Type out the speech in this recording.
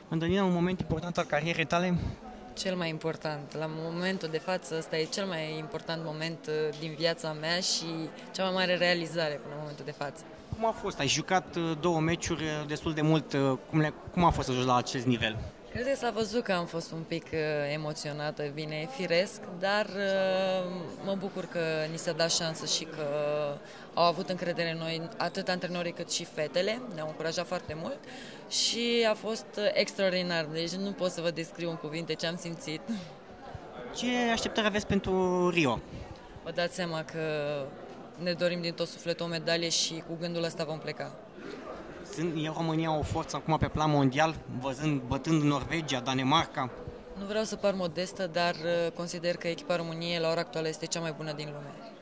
Întâlnirea un moment important al carierei tale? Cel mai important. La momentul de față, ăsta e cel mai important moment din viața mea și cea mai mare realizare până în momentul de față. Cum a fost? Ai jucat două meciuri destul de mult. Cum a fost să joci la acest nivel? Cred că s-a văzut că am fost un pic emoționată, bine, e firesc, dar mă bucur că ni s-a dat șansă și că au avut încredere în noi, atât antrenorii cât și fetele, ne-au încurajat foarte mult și a fost extraordinar, deci nu pot să vă descriu în cuvinte ce am simțit. Ce așteptări aveți pentru Rio? Vă dați seama că ne dorim din tot sufletul o medalie și cu gândul ăsta vom pleca. E România o forță acum pe plan mondial, bătând Norvegia, Danemarca? Nu vreau să par modestă, dar consider că echipa României la ora actuală este cea mai bună din lume.